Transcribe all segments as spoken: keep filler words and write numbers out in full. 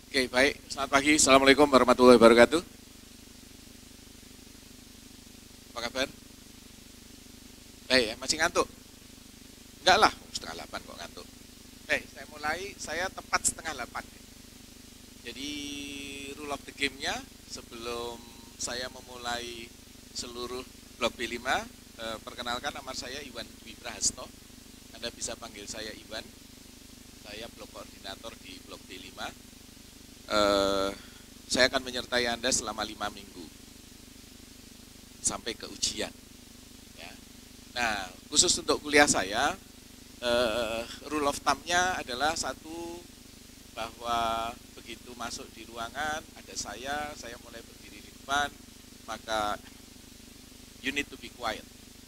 Oke, baik. Selamat pagi. Assalamualaikum warahmatullahi wabarakatuh. Apa kabar? Baik, ya. Masih ngantuk? Enggak lah, setengah delapan kok ngantuk. Baik, saya mulai. Saya tepat setengah delapan. Jadi, rule of the game-nya sebelum saya memulai seluruh blok B lima, eh, perkenalkan nama saya Iwan Dwi Prahasto. Anda bisa panggil saya Iwan. Saya blok koordinator di blok B lima. Uh, saya akan menyertai Anda selama lima minggu sampai ke ujian. Ya. Nah, khusus untuk kuliah saya, uh, rule of thumb-nya adalah satu, bahwa begitu masuk di ruangan ada saya, saya mulai berdiri di depan, maka you need to be quiet.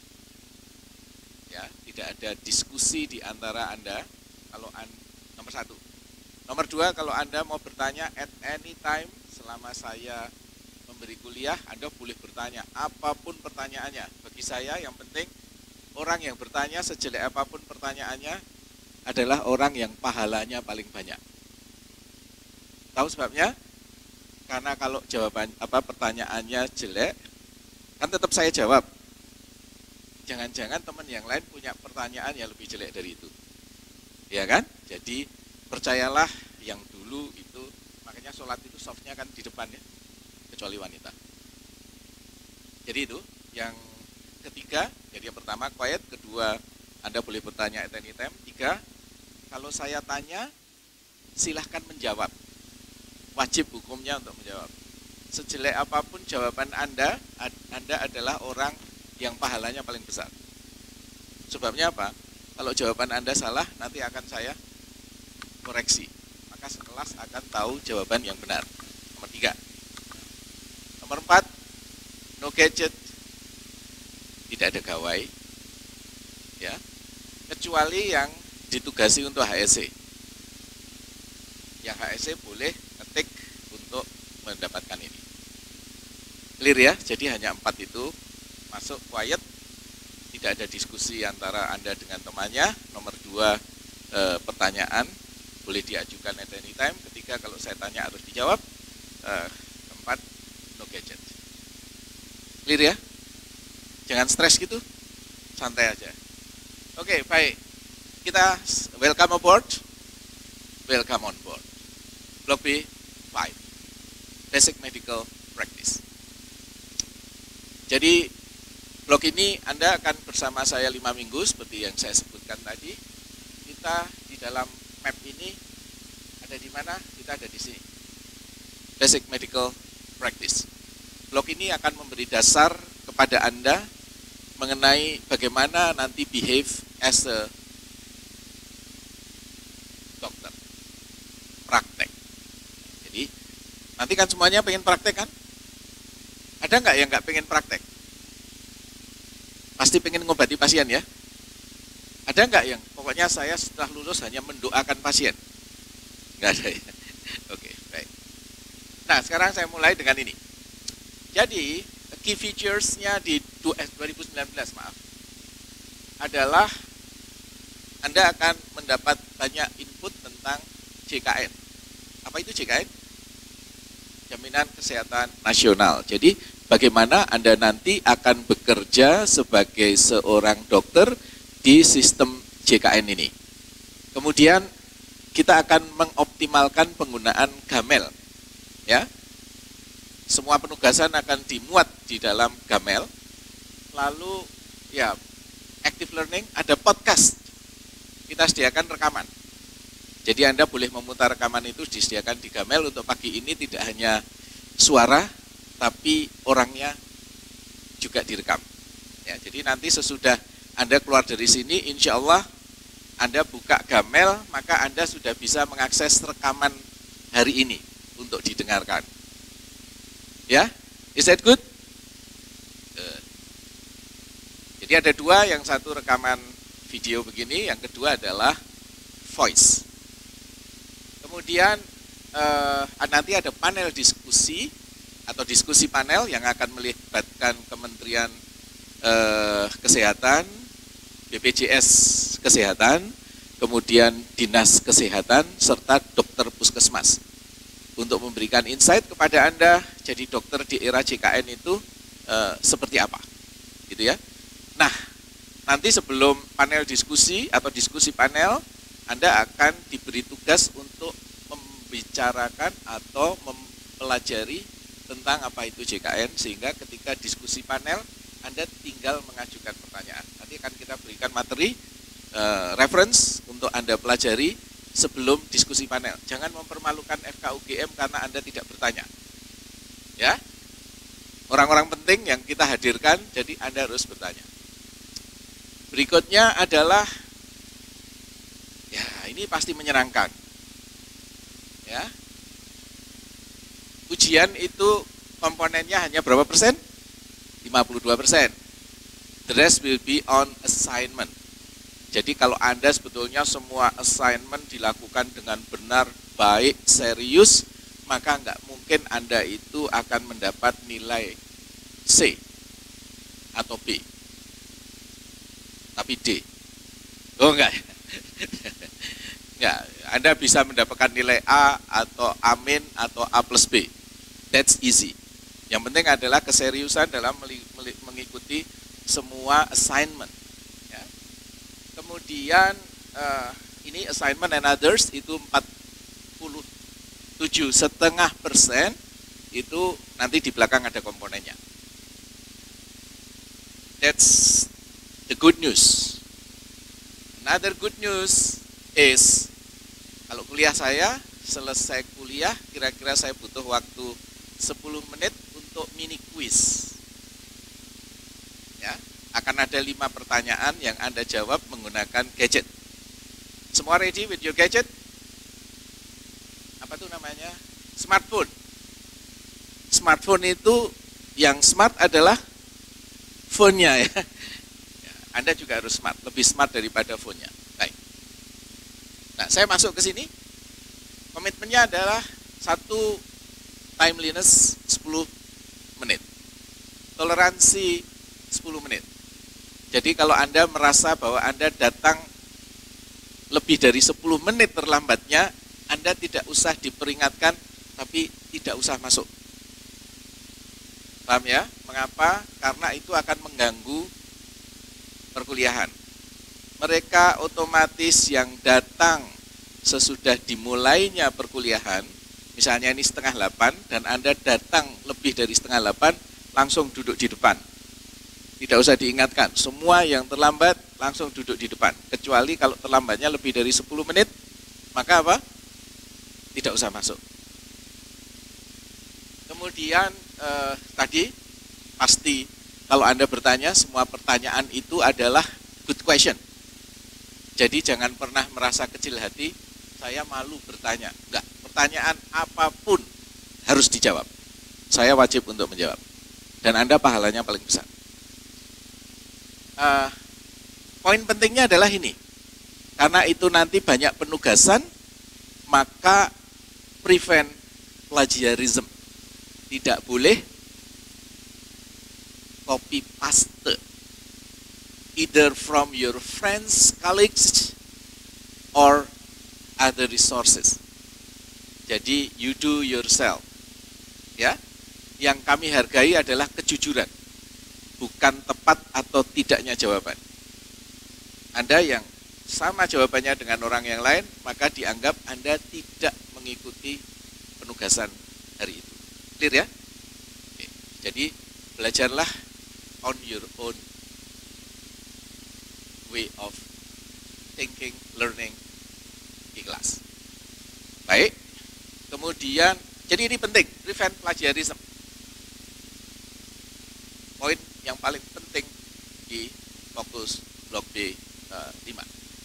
Ya, tidak ada diskusi di antara Anda. Kalau an, nomor satu. Nomor dua, kalau Anda mau bertanya at any time selama saya memberi kuliah, Anda boleh bertanya apapun pertanyaannya. Bagi saya yang penting orang yang bertanya sejelek apapun pertanyaannya adalah orang yang pahalanya paling banyak. Tahu sebabnya? Karena kalau jawaban apa pertanyaannya jelek, kan tetap saya jawab. Jangan-jangan teman yang lain punya pertanyaan yang lebih jelek dari itu. Ya kan? Jadi percayalah, yang dulu itu, makanya sholat itu softnya kan di depan ya, kecuali wanita. Jadi itu, yang ketiga, jadi yang pertama quiet, kedua Anda boleh bertanya at any time, tiga, kalau saya tanya, silahkan menjawab. Wajib hukumnya untuk menjawab. Sejelek apapun jawaban Anda, Anda adalah orang yang pahalanya paling besar. Sebabnya apa? Kalau jawaban Anda salah, nanti akan saya koreksi, maka sekelas akan tahu jawaban yang benar. Nomor tiga. Nomor empat, no gadget, tidak ada gawai, ya, kecuali yang ditugasi untuk H S C. Yang H S C boleh ngetik untuk mendapatkan ini. Clear ya? Jadi hanya empat itu, masuk quiet, tidak ada diskusi antara Anda dengan temannya. Nomor dua, e, pertanyaan boleh diajukan at any time. Ketiga, kalau saya tanya harus dijawab. Uh, keempat, no gadget. Clear ya? Jangan stres gitu, santai aja. Oke, okay, baik. Kita welcome aboard. Welcome on board. Block B lima, Basic Medical Practice. Jadi blok ini Anda akan bersama saya lima minggu seperti yang saya sebutkan tadi. Kita di dalam map ini ada di mana? Kita ada di sini. Basic Medical Practice. Blok ini akan memberi dasar kepada Anda mengenai bagaimana nanti behave as a dokter. Praktek. Jadi, nanti kan semuanya pengen praktek kan? Ada nggak yang nggak pengen praktek? Pasti pengen ngobati pasien ya? Ada nggak yang pokoknya saya setelah lulus hanya mendoakan pasien? Nggak ada ya? Oke, baik. Nah, sekarang saya mulai dengan ini. Jadi, key features-nya di dua ribu sembilan belas, maaf, adalah Anda akan mendapat banyak input tentang J K N. Apa itu J K N? Jaminan Kesehatan Nasional. Jadi, bagaimana Anda nanti akan bekerja sebagai seorang dokter di sistem J K N ini. Kemudian kita akan mengoptimalkan penggunaan Gamel. Ya. Semua penugasan akan dimuat di dalam Gamel. Lalu ya, active learning, ada podcast. Kita sediakan rekaman. Jadi Anda boleh memutar rekaman itu, disediakan di Gamel. Untuk pagi ini tidak hanya suara, tapi orangnya juga direkam. Ya, jadi nanti sesudah Anda keluar dari sini, insya Allah Anda buka Gamel, maka Anda sudah bisa mengakses rekaman hari ini untuk didengarkan. Ya, is that good? Good. Jadi ada dua, yang satu rekaman video begini, yang kedua adalah voice. Kemudian eh, nanti ada panel diskusi atau diskusi panel yang akan melibatkan Kementerian eh, Kesehatan, B P J S Kesehatan, kemudian Dinas Kesehatan, serta dokter puskesmas untuk memberikan insight kepada Anda, jadi dokter di era J K N itu eh, seperti apa, gitu ya. Nah, nanti sebelum panel diskusi atau diskusi panel, Anda akan diberi tugas untuk membicarakan atau mempelajari tentang apa itu J K N, sehingga ketika diskusi panel, Anda tinggal mengajukan pertanyaan. Nanti akan kita berikan materi, eh, reference untuk Anda pelajari sebelum diskusi panel. Jangan mempermalukan F K U G M karena Anda tidak bertanya. Ya, orang-orang penting yang kita hadirkan, jadi Anda harus bertanya. Berikutnya adalah, ya ini pasti menyenangkan. Ya, ujian itu komponennya hanya berapa persen? lima puluh dua persen. The rest will be on assignment. Jadi kalau Anda sebetulnya semua assignment dilakukan dengan benar, baik, serius, maka nggak mungkin Anda itu akan mendapat nilai C atau B, tapi D. Oh enggak, ya, Anda bisa mendapatkan nilai A atau A min atau A plus B. That's easy. Yang penting adalah keseriusan dalam mengikuti semua assignment. Ya. Kemudian uh, ini assignment and others itu empat puluh tujuh koma lima persen, itu nanti di belakang ada komponennya. That's the good news. Another good news is, kalau kuliah saya, selesai kuliah kira-kira saya butuh waktu sepuluh menit untuk mini quiz. Ya, akan ada lima pertanyaan yang Anda jawab menggunakan gadget. Semua ready with your gadget? Apa tuh namanya? Smartphone. Smartphone itu yang smart adalah phone-nya ya. Anda juga harus smart, lebih smart daripada phone-nya. Baik. Nah, saya masuk ke sini. Komitmennya adalah satu, timeliness sepuluh menit. Toleransi sepuluh menit. Jadi kalau Anda merasa bahwa Anda datang lebih dari sepuluh menit terlambatnya, Anda tidak usah diperingatkan, tapi tidak usah masuk. Paham ya? Mengapa? Karena itu akan mengganggu perkuliahan. Mereka otomatis yang datang sesudah dimulainya perkuliahan, misalnya ini setengah delapan, dan Anda datang lebih dari setengah delapan, langsung duduk di depan. Tidak usah diingatkan, semua yang terlambat langsung duduk di depan. Kecuali kalau terlambatnya lebih dari sepuluh menit, maka apa? Tidak usah masuk. Kemudian eh, tadi pasti kalau Anda bertanya, semua pertanyaan itu adalah good question. Jadi jangan pernah merasa kecil hati, saya malu bertanya. Enggak, pertanyaan apapun harus dijawab. Saya wajib untuk menjawab. Dan Anda pahalanya paling besar. Uh, poin pentingnya adalah ini. Karena itu nanti banyak penugasan, maka prevent plagiarism. Tidak boleh copy paste. Either from your friends, colleagues, or other resources. Jadi you do yourself. Ya. Yang kami hargai adalah kejujuran. Bukan tepat atau tidaknya jawaban. Anda yang sama jawabannya dengan orang yang lain, maka dianggap Anda tidak mengikuti penugasan hari itu. Clear ya? Oke. Jadi belajarlah on your own way of thinking, learning, ikhlas. Baik. Kemudian, jadi ini penting, prevent plagiarism. Poin yang paling penting di fokus blok B lima.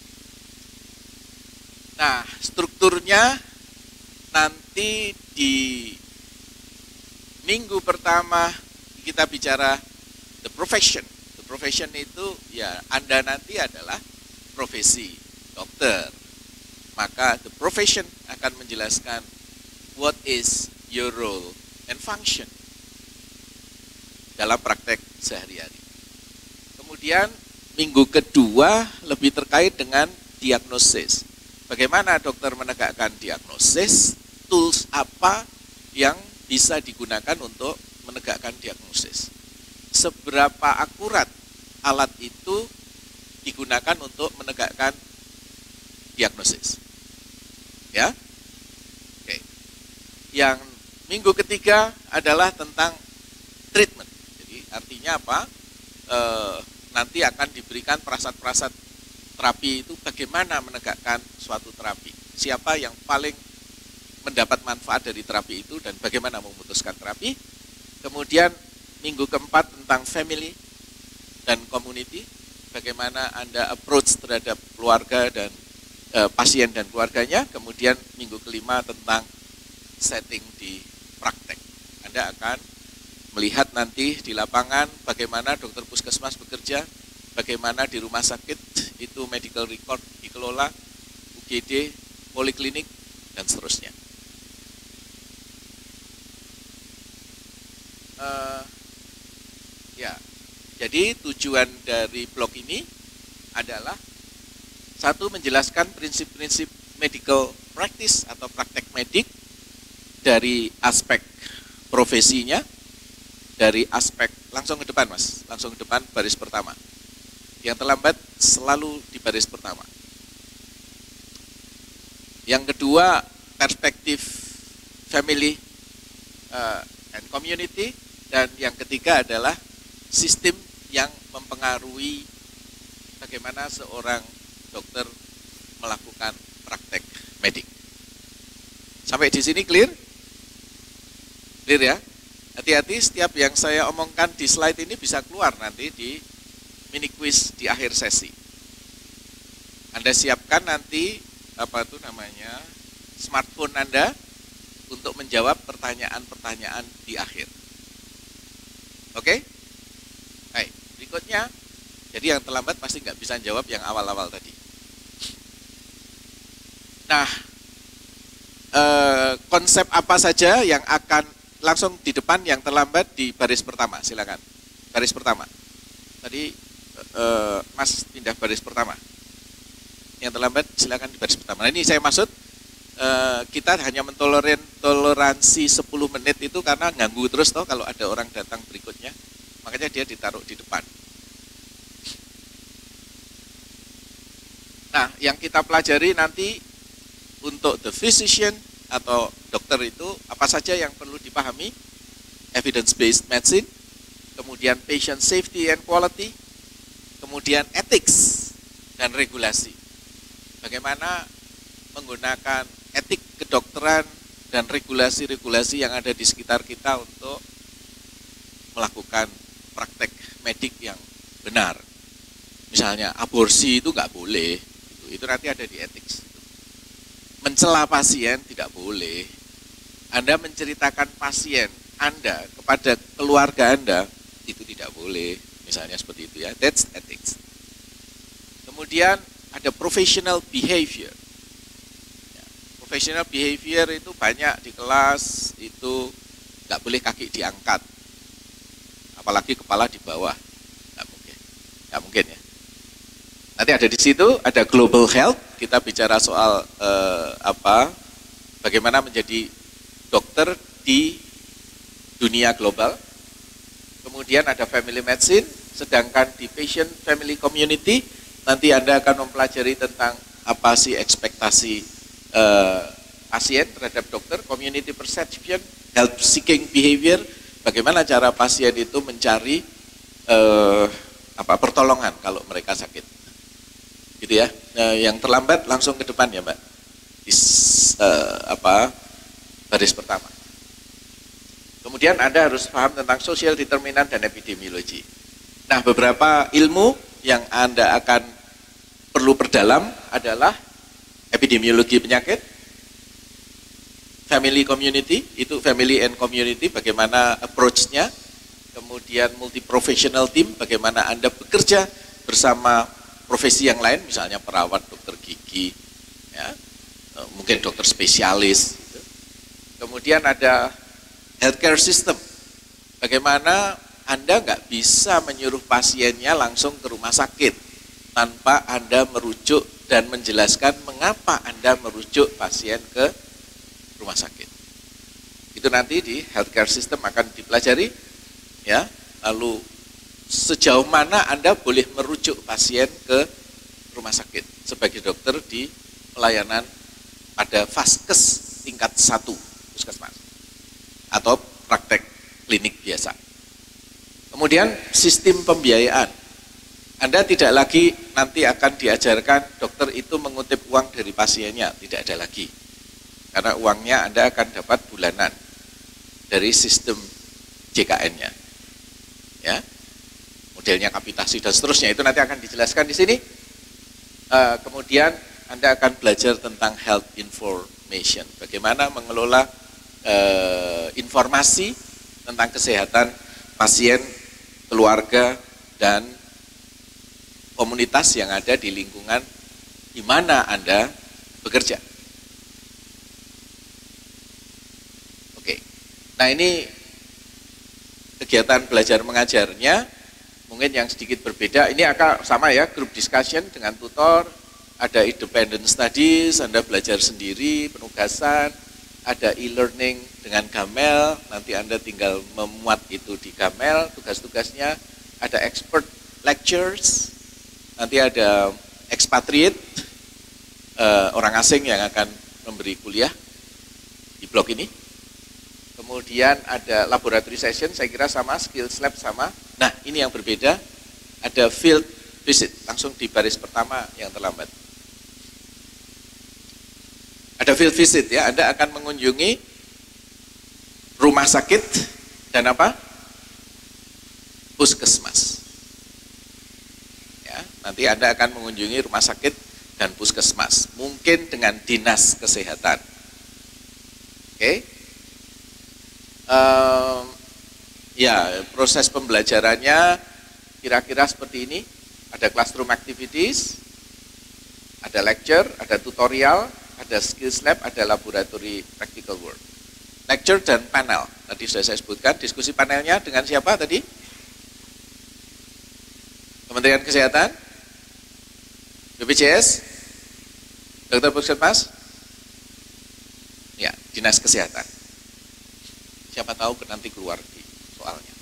Nah, strukturnya nanti di minggu pertama kita bicara the profession. The profession itu ya Anda nanti adalah profesi dokter. Maka the profession akan menjelaskan what is your role and function dalam praktek sehari-hari. Kemudian minggu kedua lebih terkait dengan diagnosis. Bagaimana dokter menegakkan diagnosis, tools apa yang bisa digunakan untuk menegakkan diagnosis. Seberapa akurat alat itu digunakan untuk menegakkan diagnosis. Ya. Oke. Yang minggu ketiga adalah tentang treatment. Jadi artinya apa? E, nanti akan diberikan perasat-perasat terapi itu bagaimana menegakkan suatu terapi. Siapa yang paling mendapat manfaat dari terapi itu dan bagaimana memutuskan terapi. Kemudian minggu keempat tentang family dan community, bagaimana Anda approach terhadap keluarga dan e, pasien dan keluarganya. Kemudian minggu kelima tentang setting di praktek. Anda akan melihat nanti di lapangan bagaimana dokter puskesmas bekerja, bagaimana di rumah sakit itu medical record dikelola, U G D, poliklinik, dan seterusnya. Uh, ya, jadi tujuan dari blog ini adalah satu, menjelaskan prinsip-prinsip medical practice atau praktek medik dari aspek profesinya, dari aspek langsung ke depan mas, langsung ke depan baris pertama. Yang terlambat selalu di baris pertama. Yang kedua, perspektif family uh, and community. Dan yang ketiga adalah sistem yang mempengaruhi bagaimana seorang dokter melakukan praktek medik. Sampai di sini clear? Clear ya? Hati-hati, setiap yang saya omongkan di slide ini bisa keluar nanti di mini quiz di akhir sesi. Anda siapkan nanti apa itu namanya smartphone Anda untuk menjawab pertanyaan-pertanyaan di akhir. Oke? Baik, berikutnya, jadi yang terlambat pasti nggak bisa jawab yang awal-awal tadi. Nah, eh, konsep apa saja yang akan langsung di depan yang terlambat di baris pertama, silakan. Baris pertama. Tadi eh, Mas pindah baris pertama. Yang terlambat silakan di baris pertama. Nah, ini saya maksud eh, kita hanya mentoleran toleransi sepuluh menit itu karena ganggu terus toh kalau ada orang datang berikutnya. Makanya dia ditaruh di depan. Nah, yang kita pelajari nanti untuk the physician atau dokter itu apa saja yang perlu dipahami, evidence-based medicine, kemudian patient safety and quality, kemudian ethics dan regulasi. Bagaimana menggunakan etik kedokteran dan regulasi-regulasi yang ada di sekitar kita untuk melakukan praktek medik yang benar. Misalnya aborsi itu nggak boleh, itu, itu nanti ada di ethics. Mencela pasien tidak boleh. Anda menceritakan pasien Anda kepada keluarga Anda itu tidak boleh. Misalnya seperti itu ya, that's ethics. Kemudian ada professional behavior. Ya, professional behavior itu banyak di kelas, itu nggak boleh kaki diangkat, apalagi kepala di bawah, nggak mungkin, nggak mungkin ya. Nanti ada di situ, ada global health, kita bicara soal eh, apa, bagaimana menjadi dokter di dunia global. Kemudian ada family medicine, sedangkan di patient family community, nanti Anda akan mempelajari tentang apa sih ekspektasi eh, pasien terhadap dokter, community perception, health seeking behavior, bagaimana cara pasien itu mencari eh, apa pertolongan kalau mereka sakit. Gitu ya. Nah, yang terlambat langsung ke depan ya, Mbak. Di uh, apa baris pertama. Kemudian Anda harus paham tentang social determinant dan epidemiologi. Nah, beberapa ilmu yang Anda akan perlu perdalam adalah epidemiologi penyakit, family community, itu family and community, bagaimana approach-nya, kemudian multi professional team, bagaimana Anda bekerja bersama profesi yang lain, misalnya perawat, dokter gigi, ya, mungkin dokter spesialis. Gitu. Kemudian ada healthcare system, bagaimana Anda nggak bisa menyuruh pasiennya langsung ke rumah sakit tanpa Anda merujuk dan menjelaskan mengapa Anda merujuk pasien ke rumah sakit. Itu nanti di healthcare system akan dipelajari, ya. Lalu sejauh mana Anda boleh merujuk pasien ke rumah sakit sebagai dokter di pelayanan pada vaskes tingkat satu puskesmas atau praktek klinik biasa. Kemudian sistem pembiayaan. Anda tidak lagi nanti akan diajarkan dokter itu mengutip uang dari pasiennya, tidak ada lagi. Karena uangnya Anda akan dapat bulanan dari sistem J K N-nya. Ya. Modelnya kapitasi dan seterusnya itu nanti akan dijelaskan di sini. Uh, kemudian Anda akan belajar tentang health information, bagaimana mengelola uh, informasi tentang kesehatan pasien, keluarga, dan komunitas yang ada di lingkungan di mana Anda bekerja. Oke, nah ini kegiatan belajar mengajarnya mungkin yang sedikit berbeda. Ini akan sama ya, group discussion dengan tutor, ada independent studies, Anda belajar sendiri, penugasan, ada e-learning dengan Gamel, nanti Anda tinggal memuat itu di Gamel, tugas-tugasnya, ada expert lectures, nanti ada expatriate, eh, orang asing yang akan memberi kuliah di blog ini. Kemudian ada laboratory session, saya kira sama, skills lab sama. Nah, ini yang berbeda, ada field visit, langsung di baris pertama yang terlambat. Ada field visit ya, Anda akan mengunjungi rumah sakit dan apa? Puskesmas. Ya, nanti Anda akan mengunjungi rumah sakit dan puskesmas, mungkin dengan dinas kesehatan. Oke? Um, ya, proses pembelajarannya kira-kira seperti ini. Ada classroom activities, ada lecture, ada tutorial, ada skills lab, ada laboratory practical work. Lecture dan panel, tadi sudah saya sebutkan. Diskusi panelnya dengan siapa tadi? Kementerian Kesehatan, B P J S, Dokter Puskesmas, ya, Dinas Kesehatan. Siapa tahu nanti keluar di soalnya.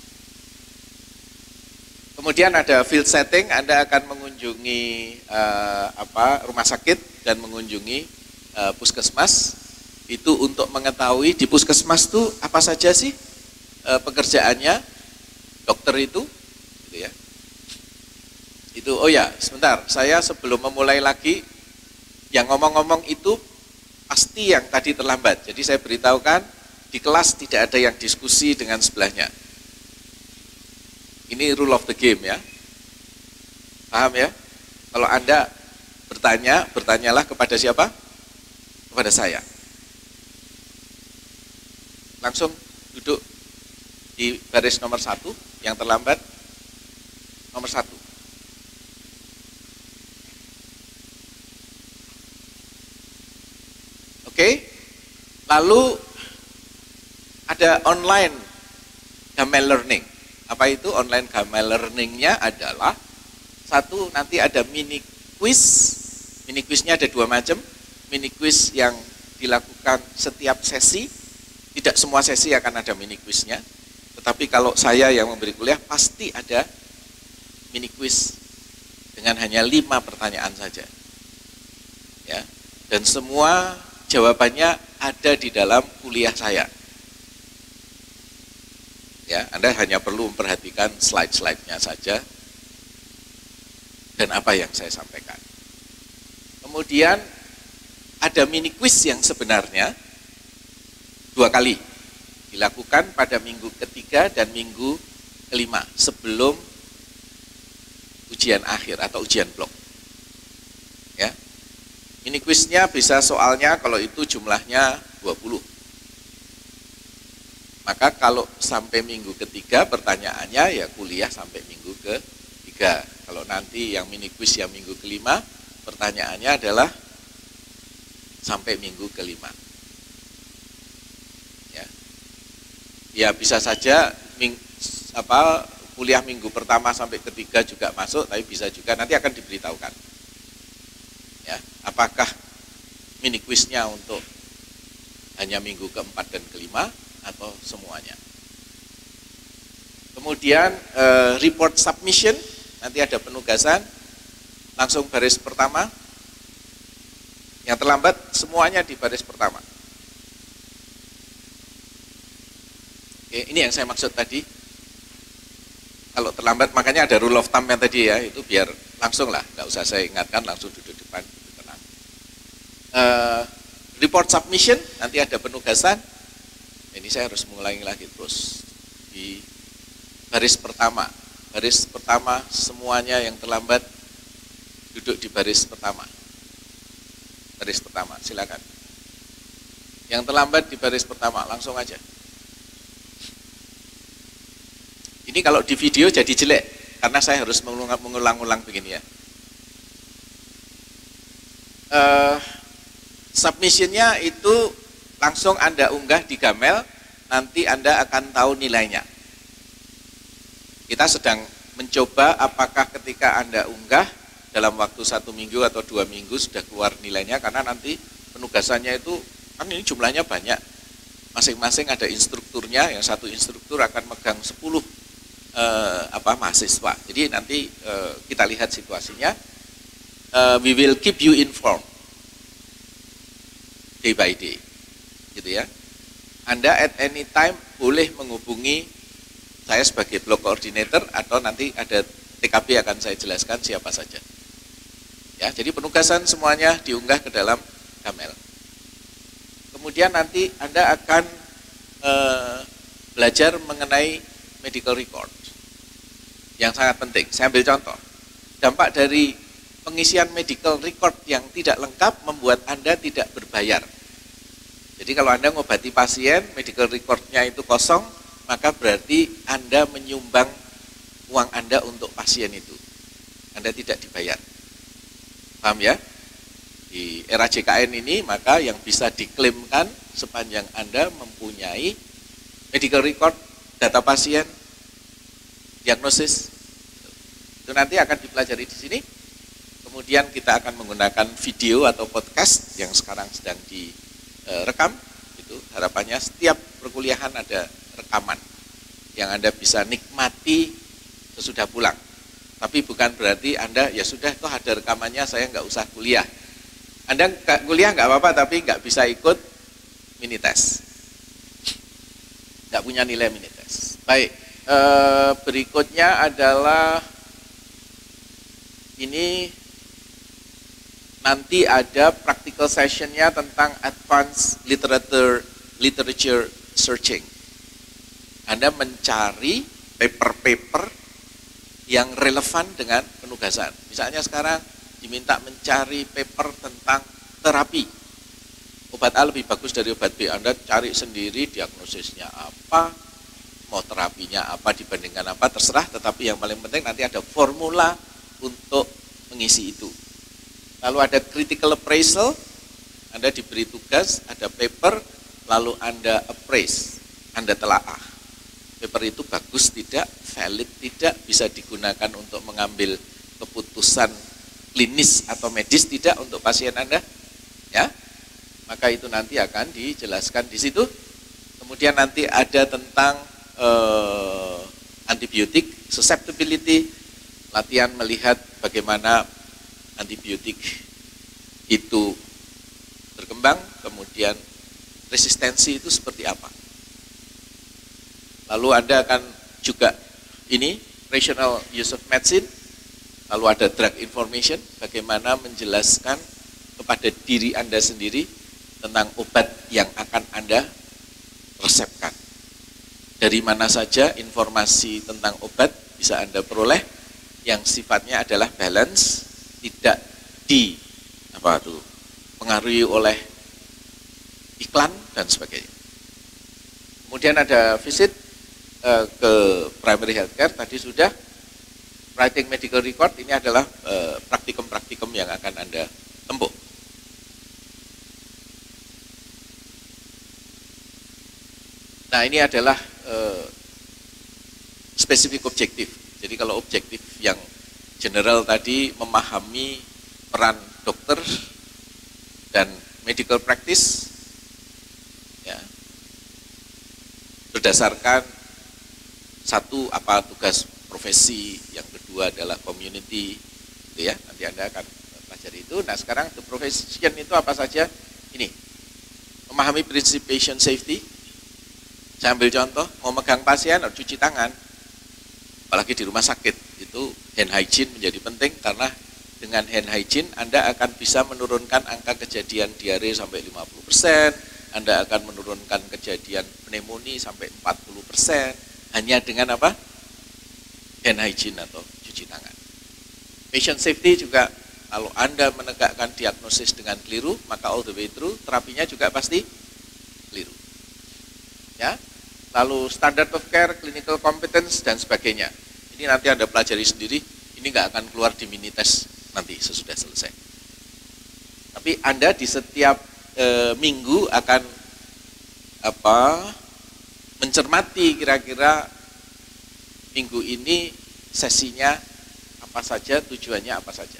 Kemudian ada field setting, Anda akan mengunjungi uh, apa rumah sakit dan mengunjungi uh, puskesmas. Itu untuk mengetahui di puskesmas itu apa saja sih uh, pekerjaannya dokter itu, gitu ya. Itu oh ya, sebentar, saya sebelum memulai lagi, yang ngomong-ngomong itu pasti yang tadi terlambat. Jadi saya beritahukan di kelas tidak ada yang diskusi dengan sebelahnya. Ini rule of the game ya. Paham ya? Kalau Anda bertanya, bertanyalah kepada siapa? Kepada saya. Langsung duduk di baris nomor satu, yang terlambat nomor satu. Oke, lalu ada online Gamel Learning. Apa itu online Gamel Learning-nya? Adalah satu, nanti ada mini quiz. Mini quiznya ada dua macam. Mini quiz yang dilakukan setiap sesi. Tidak semua sesi akan ada mini quiznya. Tetapi kalau saya yang memberi kuliah pasti ada mini quiz dengan hanya lima pertanyaan saja. Ya, dan semua jawabannya ada di dalam kuliah saya. Ya, Anda hanya perlu memperhatikan slide-slide-nya saja dan apa yang saya sampaikan. Kemudian ada mini quiz yang sebenarnya dua kali dilakukan pada minggu ketiga dan minggu kelima sebelum ujian akhir atau ujian blok. Ya, mini quiznya bisa soalnya kalau itu jumlahnya dua puluh. Maka kalau sampai minggu ketiga pertanyaannya ya kuliah sampai minggu ketiga. Kalau nanti yang mini quiz yang minggu kelima pertanyaannya adalah sampai minggu kelima. Ya, ya bisa saja ming, apa, kuliah minggu pertama sampai ketiga juga masuk, tapi bisa juga nanti akan diberitahukan. Ya, apakah mini quiznya untuk hanya minggu keempat dan kelima atau semuanya. Kemudian eh, report submission, nanti ada penugasan, langsung baris pertama. Yang terlambat semuanya di baris pertama. Oke, ini yang saya maksud tadi. Kalau terlambat, makanya ada rule of thumb yang tadi ya, itu biar langsung lah, nggak usah saya ingatkan, langsung duduk depan, tenang. Uh, report submission, nanti ada penugasan. Ini saya harus mengulangi lagi terus di baris pertama. Baris pertama semuanya yang terlambat duduk di baris pertama. Baris pertama, silakan. Yang terlambat di baris pertama, langsung aja. Ini kalau di video jadi jelek, karena saya harus mengulang-ulang begini ya. Uh, submissionnya itu langsung Anda unggah di Gamel, nanti Anda akan tahu nilainya. Kita sedang mencoba apakah ketika Anda unggah, dalam waktu satu minggu atau dua minggu sudah keluar nilainya, karena nanti penugasannya itu, kan ini jumlahnya banyak. Masing-masing ada instrukturnya, yang satu instruktur akan megang sepuluh Uh, apa mahasiswa. Jadi nanti uh, kita lihat situasinya. Uh, we will keep you informed day by day, gitu ya. Anda at any time boleh menghubungi saya sebagai block coordinator atau nanti ada T K B akan saya jelaskan siapa saja. Ya, jadi penugasan semuanya diunggah ke dalam Gamel. Kemudian nanti Anda akan uh, belajar mengenai medical record. Yang sangat penting, saya ambil contoh. Dampak dari pengisian medical record yang tidak lengkap membuat Anda tidak berbayar. Jadi kalau Anda ngobati pasien, medical recordnya itu kosong, maka berarti Anda menyumbang uang Anda untuk pasien itu. Anda tidak dibayar. Paham ya? Di era J K N ini, maka yang bisa diklaimkan sepanjang Anda mempunyai medical record, data pasien, diagnosis, itu nanti akan dipelajari di sini. Kemudian kita akan menggunakan video atau podcast yang sekarang sedang direkam. Itu harapannya setiap perkuliahan ada rekaman yang Anda bisa nikmati sesudah pulang. Tapi bukan berarti Anda ya sudah toh ada rekamannya, saya nggak usah kuliah. Anda nggak kuliah nggak apa-apa, tapi nggak bisa ikut mini test, nggak punya nilai mini test. Baik. E, berikutnya adalah ini nanti ada practical sessionnya tentang advanced literature literature searching. Anda mencari paper-paper yang relevan dengan penugasan. Misalnya sekarang diminta mencari paper tentang terapi. Obat A lebih bagus dari obat B. Anda cari sendiri diagnosisnya apa, mau terapinya apa dibandingkan apa, terserah, tetapi yang paling penting nanti ada formula untuk mengisi itu. Lalu ada critical appraisal, Anda diberi tugas, ada paper, lalu Anda appraise, Anda telaah. Paper itu bagus tidak, valid tidak, bisa digunakan untuk mengambil keputusan klinis atau medis tidak untuk pasien Anda, ya. Maka itu nanti akan dijelaskan di situ. Kemudian nanti ada tentang Uh, antibiotik susceptibility, latihan melihat bagaimana antibiotik itu berkembang, kemudian resistensi itu seperti apa. Lalu Anda akan juga ini rational use of medicine, lalu ada drug information, bagaimana menjelaskan kepada diri Anda sendiri tentang obat yang akan Anda resepkan. Dari mana saja informasi tentang obat bisa Anda peroleh yang sifatnya adalah balance, tidak di apa itu pengaruhi oleh iklan dan sebagainya. Kemudian ada visit eh, ke primary healthcare, tadi sudah. Writing medical record ini adalah eh, praktikum-praktikum yang akan Anda tempuh. Nah, ini adalah eh, spesifik objektif. Jadi kalau objektif yang general tadi memahami peran dokter dan medical practice, berdasarkan satu apa tugas profesi, yang kedua adalah community, gitu ya. Nanti Anda akan pelajari itu. Nah sekarang the profession itu apa saja? Ini, memahami prinsip patient safety. Saya ambil contoh, mau megang pasien harus cuci tangan, apalagi di rumah sakit, itu hand hygiene menjadi penting, karena dengan hand hygiene Anda akan bisa menurunkan angka kejadian diare sampai lima puluh persen, Anda akan menurunkan kejadian pneumonia sampai empat puluh persen, hanya dengan apa? Hand hygiene atau cuci tangan. Patient safety juga, kalau Anda menegakkan diagnosis dengan keliru, maka all the way through terapinya juga pasti keliru. Ya. Lalu standard of care, clinical competence, dan sebagainya. Ini nanti Anda pelajari sendiri, ini nggak akan keluar di mini test nanti sesudah selesai. Tapi Anda di setiap e, minggu akan apa mencermati kira-kira minggu ini sesinya apa saja, tujuannya apa saja.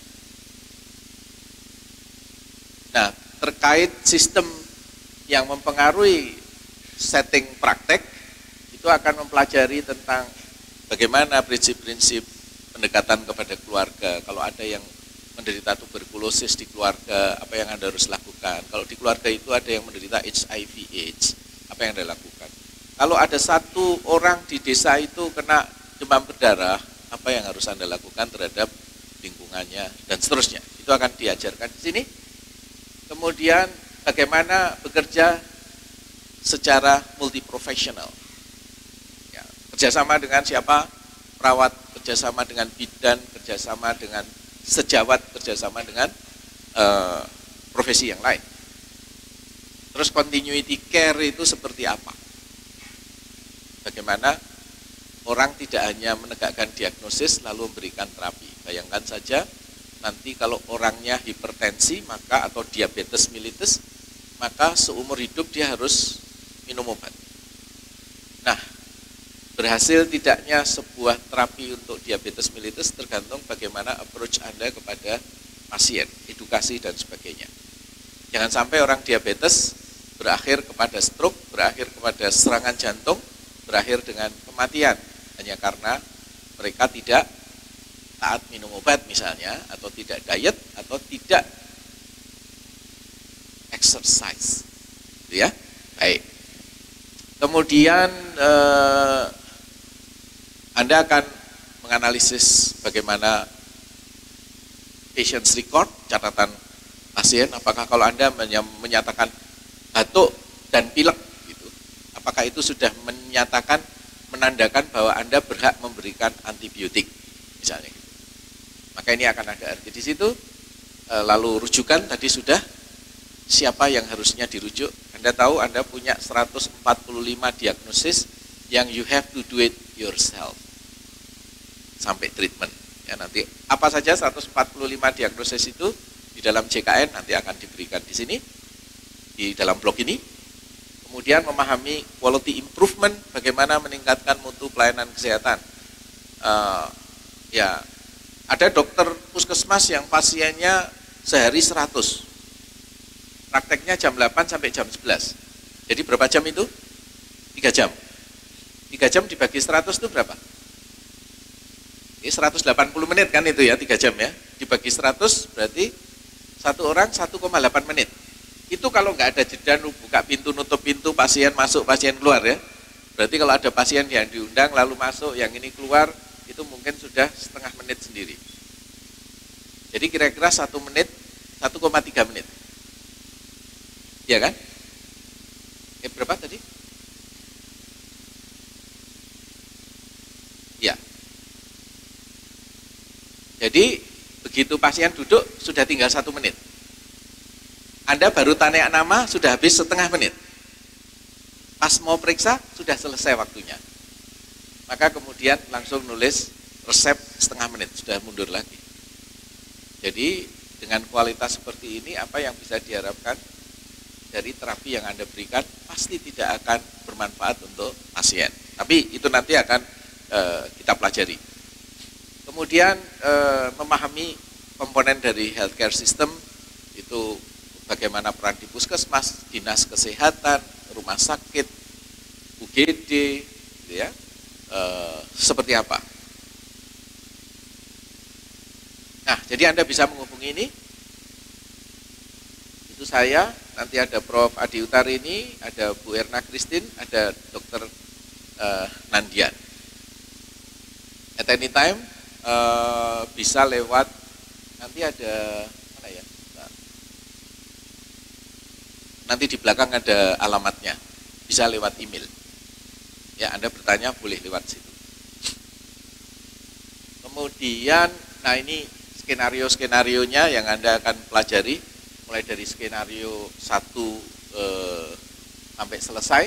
Nah, terkait sistem yang mempengaruhi setting praktek, itu akan mempelajari tentang bagaimana prinsip-prinsip pendekatan kepada keluarga. Kalau ada yang menderita tuberkulosis di keluarga, apa yang Anda harus lakukan? Kalau di keluarga itu ada yang menderita H I V AIDS, apa yang Anda lakukan? Kalau ada satu orang di desa itu kena demam berdarah, apa yang harus Anda lakukan terhadap lingkungannya, dan seterusnya. Itu akan diajarkan di sini. Kemudian bagaimana bekerja secara multiprofesional. Ya, kerjasama dengan siapa? Perawat, kerjasama dengan bidan, kerjasama dengan sejawat, kerjasama dengan uh, profesi yang lain. Terus continuity care itu seperti apa? Bagaimana orang tidak hanya menegakkan diagnosis lalu memberikan terapi. Bayangkan saja nanti kalau orangnya hipertensi maka atau diabetes mellitus, maka seumur hidup dia harus minum obat. Nah, berhasil tidaknya sebuah terapi untuk diabetes mellitus tergantung bagaimana approach Anda kepada pasien, edukasi dan sebagainya. Jangan sampai orang diabetes berakhir kepada stroke, berakhir kepada serangan jantung, berakhir dengan kematian hanya karena mereka tidak taat minum obat misalnya, atau tidak diet, atau tidak exercise. Gitu ya. Baik. Kemudian eh, Anda akan menganalisis bagaimana patient's record, catatan pasien, apakah kalau Anda menyatakan batuk dan pilek, gitu, apakah itu sudah menyatakan, menandakan bahwa Anda berhak memberikan antibiotik, misalnya. Gitu. Maka ini akan ada arti di situ. Lalu rujukan tadi sudah, siapa yang harusnya dirujuk. Anda tahu Anda punya seratus empat puluh lima diagnosis yang you have to do it yourself sampai treatment. Ya, nanti apa saja seratus empat puluh lima diagnosis itu di dalam J K N nanti akan diberikan di sini, di dalam blog ini. Kemudian memahami quality improvement, bagaimana meningkatkan mutu pelayanan kesehatan. Uh, ya, ada dokter puskesmas yang pasiennya sehari seratus. Prakteknya jam delapan sampai jam sebelas. Jadi berapa jam itu? tiga jam. tiga jam dibagi seratus itu berapa? Ini seratus delapan puluh menit kan itu ya, tiga jam ya. Dibagi seratus berarti satu orang satu koma delapan menit. Itu kalau nggak ada jeda, buka pintu, nutup pintu, pasien masuk, pasien keluar ya. Berarti kalau ada pasien yang diundang lalu masuk, yang ini keluar, itu mungkin sudah setengah menit sendiri. Jadi kira-kira satu menit, satu koma tiga menit. Iya kan? Eh berapa tadi? Ya. Jadi begitu pasien duduk sudah tinggal satu menit. Anda baru tanya nama sudah habis setengah menit. Pas mau periksa sudah selesai waktunya. Maka kemudian langsung nulis resep setengah menit, sudah mundur lagi. Jadi dengan kualitas seperti ini apa yang bisa diharapkan dari terapi yang Anda berikan pasti tidak akan bermanfaat untuk pasien. Tapi itu nanti akan e, kita pelajari. Kemudian e, memahami komponen dari healthcare system, itu bagaimana peran di puskesmas, dinas kesehatan, rumah sakit, U G D, gitu ya, e, seperti apa. Nah, jadi Anda bisa menghubungi ini. Itu saya, nanti ada Prof Adi Utarini, ada Bu Erna Christine, ada Dokter e, Nandian. At any time e, bisa lewat, nanti ada mana ya? Nanti di belakang ada alamatnya, bisa lewat email. Ya, Anda bertanya boleh lewat situ. Kemudian, nah ini skenario-skenarionya yang Anda akan pelajari, mulai dari skenario satu eh, sampai selesai.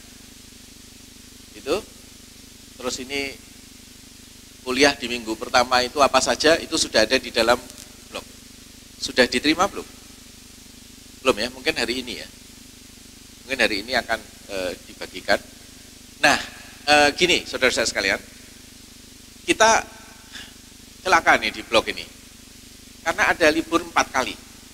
Itu. Terus ini kuliah di minggu pertama itu apa saja, itu sudah ada di dalam blog. Sudah diterima belum? Belum ya, mungkin hari ini ya. Mungkin hari ini akan eh, dibagikan. Nah, e, gini saudara saya sekalian, kita celaka nih di blog ini, karena ada libur empat kali.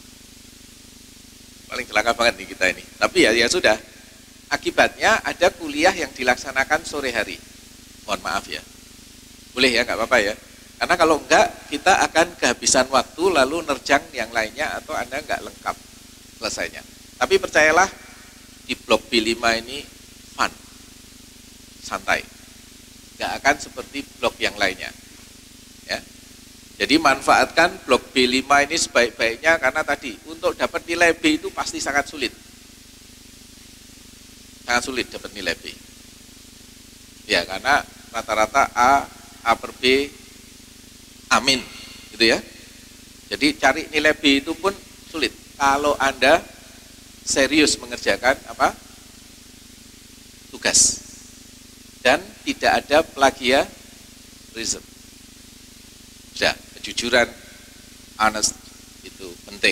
Paling celaka banget nih kita ini. Tapi ya, ya sudah, akibatnya ada kuliah yang dilaksanakan sore hari. Mohon maaf ya, boleh ya, nggak apa-apa ya. Karena kalau enggak, kita akan kehabisan waktu lalu nerjang yang lainnya atau Anda nggak lengkap selesainya. Tapi percayalah, di blog B lima ini fun, santai, nggak akan seperti blog yang lainnya, ya. Jadi manfaatkan blog B lima ini sebaik-baiknya, karena tadi untuk dapat nilai B itu pasti sangat sulit, sangat sulit dapat nilai B, ya, karena rata-rata A, A per B, amin, gitu ya. Jadi cari nilai B itu pun sulit kalau Anda serius mengerjakan apa tugas. Dan tidak ada plagiarism. Sudah, kejujuran, honest, itu penting.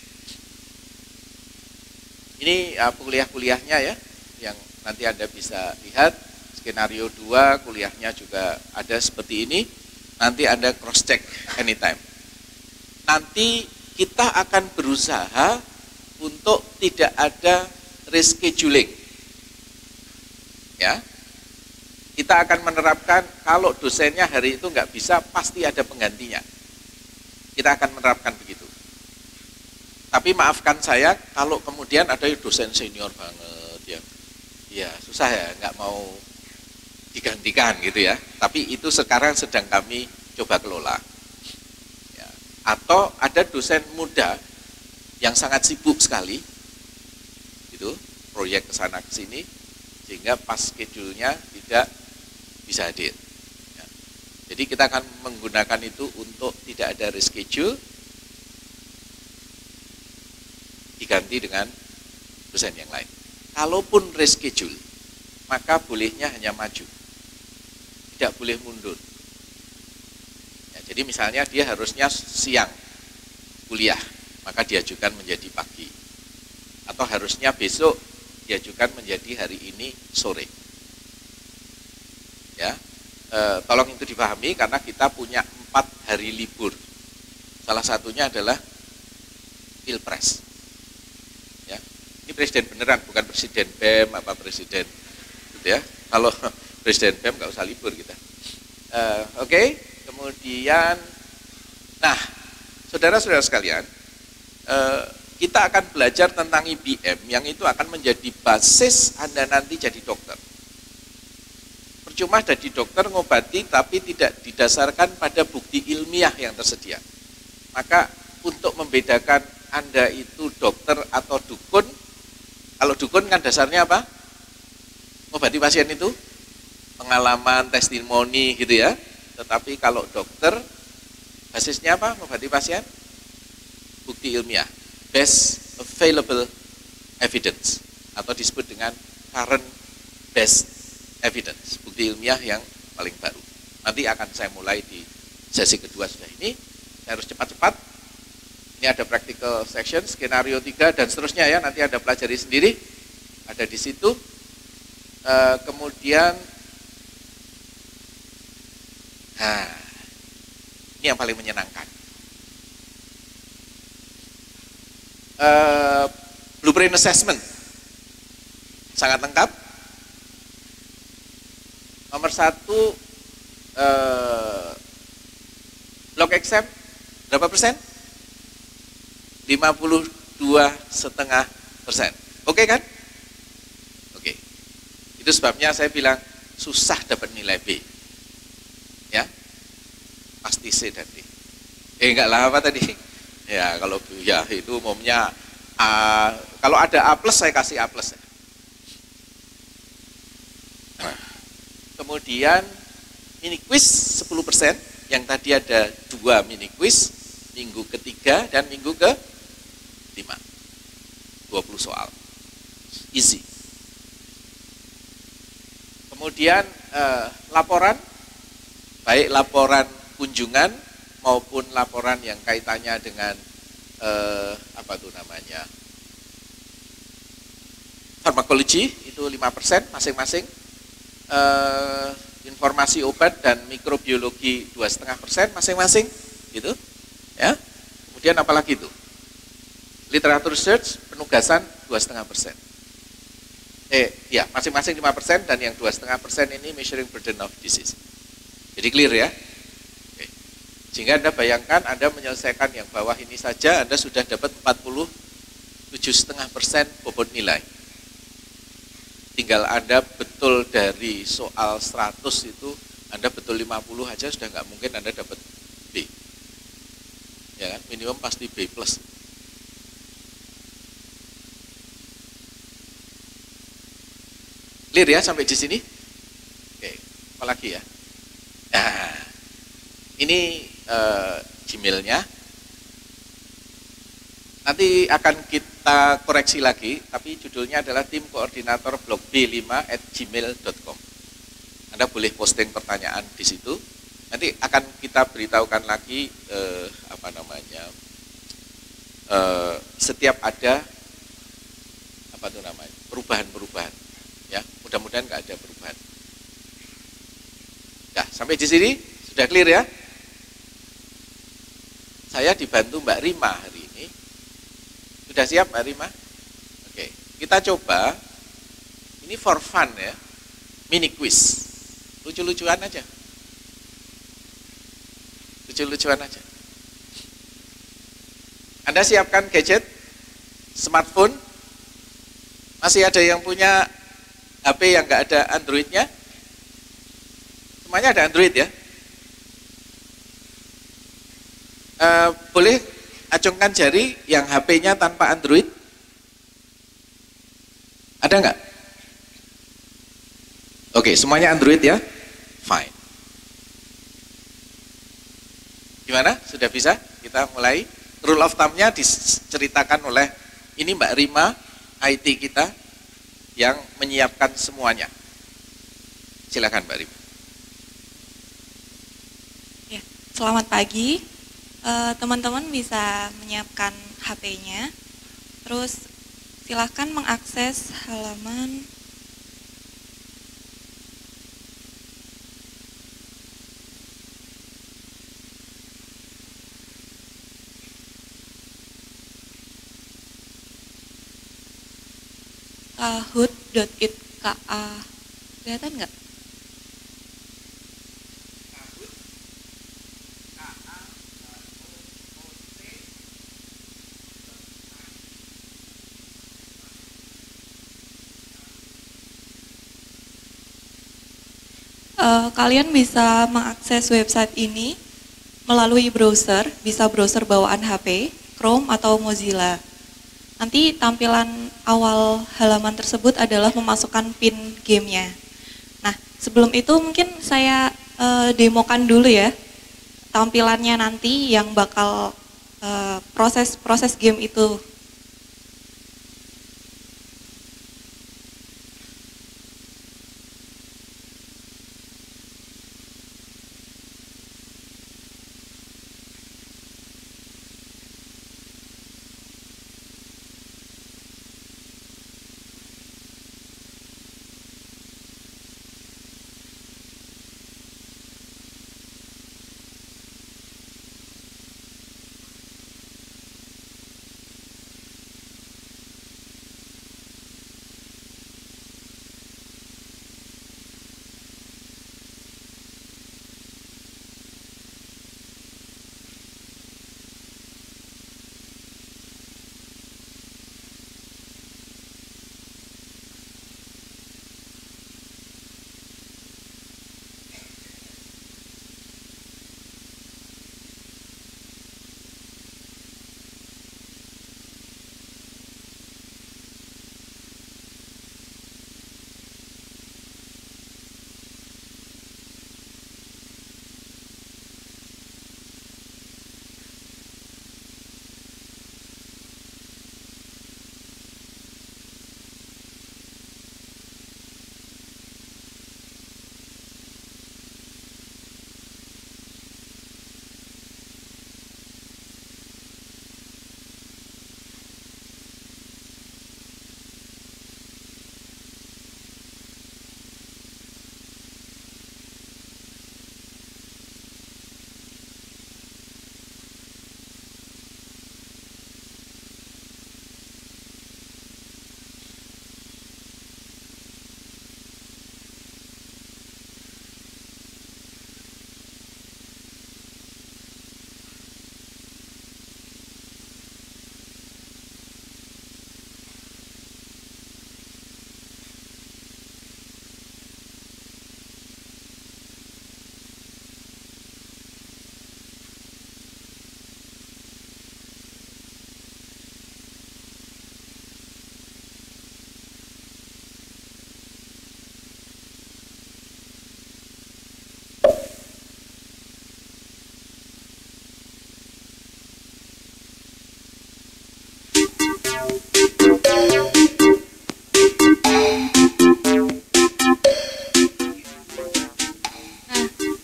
Ini uh, kuliah-kuliahnya ya, yang nanti Anda bisa lihat. Skenario dua, kuliahnya juga ada seperti ini. Nanti Anda cross check anytime. Nanti kita akan berusaha untuk tidak ada rescheduling. Ya. Kita akan menerapkan kalau dosennya hari itu nggak bisa, pasti ada penggantinya. Kita akan menerapkan begitu. Tapi maafkan saya kalau kemudian ada dosen senior banget yang ya susah ya, nggak mau digantikan gitu ya. Tapi itu sekarang sedang kami coba kelola. Ya. Atau ada dosen muda yang sangat sibuk sekali, itu proyek kesana kesini, sehingga pas schedule-nya tidak bisa hadir. Ya. Jadi kita akan menggunakan itu untuk tidak ada reschedule, diganti dengan dosen yang lain. Kalaupun reschedule, maka bolehnya hanya maju, tidak boleh mundur. Ya, jadi misalnya dia harusnya siang kuliah, maka diajukan menjadi pagi. Atau harusnya besok diajukan menjadi hari ini sore. Ya, e, tolong itu dipahami karena kita punya empat hari libur. Salah satunya adalah Pilpres. Ya, ini presiden beneran, bukan presiden B E M apa presiden, gitu ya. Kalau presiden B E M nggak usah libur kita. E, Oke, okay. Kemudian, nah, saudara-saudara sekalian, e, kita akan belajar tentang I B M yang itu akan menjadi basis Anda nanti jadi dokter. Percuma jadi dokter ngobati tapi tidak didasarkan pada bukti ilmiah yang tersedia. Maka untuk membedakan Anda itu dokter atau dukun, kalau dukun kan dasarnya apa? Ngobati pasien itu pengalaman, testimoni gitu ya. Tetapi kalau dokter basisnya apa? Ngobati pasien? Bukti ilmiah. Best available evidence atau disebut dengan current best evidence, bukti ilmiah yang paling baru. Nanti akan saya mulai di sesi kedua sudah ini. Saya harus cepat-cepat. Ini ada practical section, skenario tiga dan seterusnya ya. Nanti Anda pelajari sendiri. Ada di situ. E, kemudian, nah, ini yang paling menyenangkan. E, blueprint assessment sangat lengkap. Nomor satu, eh, blok exam berapa persen? lima puluh dua koma lima persen. Oke kan? Oke. Itu sebabnya saya bilang susah dapat nilai B. Ya. Pasti C dan D. Eh enggak lah, apa tadi? Ya, kalau ya itu umumnya A, kalau ada A plus saya kasih A plus. Kemudian mini quiz sepuluh persen, yang tadi ada dua mini quiz, minggu ketiga dan minggu ke lima. dua puluh soal. Easy. Kemudian eh, laporan, baik laporan kunjungan maupun laporan yang kaitannya dengan eh, apa tuh namanya, farmakologi, itu lima persen masing-masing. Eh, informasi obat dan mikrobiologi dua koma lima persen masing-masing, gitu ya. Kemudian apalagi itu, literatur research, penugasan dua koma lima persen. Eh ya, masing-masing lima persen, dan yang dua koma lima persen ini measuring burden of disease. Jadi clear ya. Oke. Sehingga Anda bayangkan Anda menyelesaikan yang bawah ini saja Anda sudah dapat empat puluh tujuh koma lima persen bobot nilai. Tinggal Anda betul dari soal seratus itu, Anda betul lima puluh aja sudah nggak mungkin Anda dapat B. Ya kan? Minimum pasti B plus. Clear ya sampai di sini? Oke, apalagi ya? Nah, ini uh, Gmail-nya. Nanti akan kita koreksi lagi, tapi judulnya adalah tim koordinator blok B lima at gmail dot com. Anda boleh posting pertanyaan di situ. Nanti akan kita beritahukan lagi eh, apa namanya, eh, setiap ada apa itu namanya, perubahan-perubahan. Ya, mudah-mudahan nggak ada perubahan. Nah, sampai di sini sudah clear ya. Saya dibantu Mbak Rima hari ini. Sudah siap Mbak Rima? Oke, kita coba, ini for fun ya, mini quiz, lucu-lucuan aja, lucu-lucuan aja. Anda siapkan gadget, smartphone, masih ada yang punya H P yang nggak ada Android-nya? Semuanya ada Android ya? E, boleh acungkan jari yang H P-nya tanpa Android? Ada nggak? Oke, semuanya Android ya? Fine. Gimana? Sudah bisa? Kita mulai. Rule of thumb-nya diceritakan oleh ini Mbak Rima, I T kita, yang menyiapkan semuanya. Silakan Mbak Rima. Ya, selamat pagi. Teman-teman uh, bisa menyiapkan H P-nya, terus silahkan mengakses halaman kahoot dot i t k a. Kelihatan nggak? Uh, kalian bisa mengakses website ini melalui browser, bisa browser bawaan H P, Chrome atau Mozilla. Nanti tampilan awal halaman tersebut adalah memasukkan pin gamenya. Nah, sebelum itu mungkin saya uh, demokan dulu ya, tampilannya nanti yang bakal uh, proses proses game itu.